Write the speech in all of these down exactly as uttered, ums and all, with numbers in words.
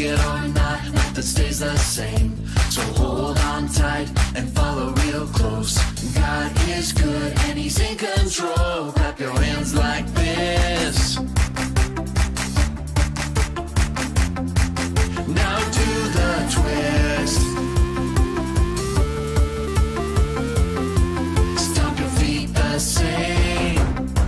it or not, nothing stays the same. So hold on tight and follow real close. God is good and he's in control. Clap your hands like this. Now do the twist. Stomp your feet the same.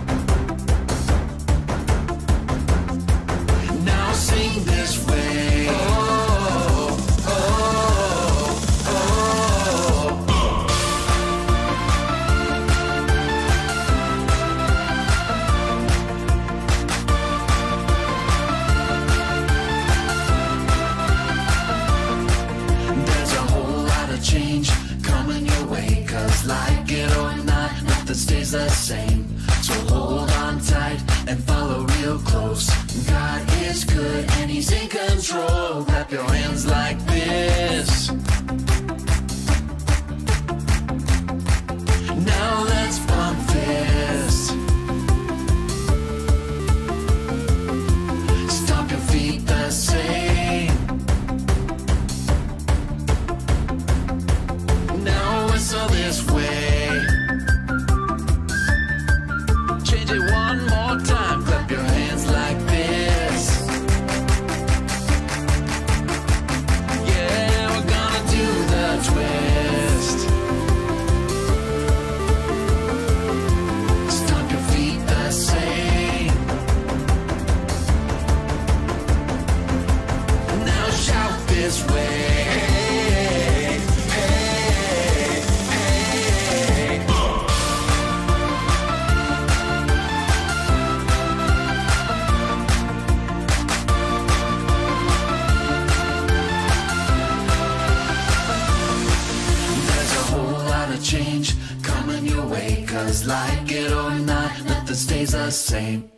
Now sing this way. Oh, oh, oh, oh. There's a whole lot of change coming your way, 'cause like it or not, nothing stays the same. So hold on tight and follow real close. God is good and he's in control. Clap your hands like this. Now let's pump fists. Stomp your feet the same. Now whistle this way. Change it one more time. Clap your hands like this. Yeah, we're gonna do the twist. Stomp your feet the same. Now shout this way. Hey, hey, hey. There's a whole lot of change coming your way, 'cause like it or not, nothing stays the same.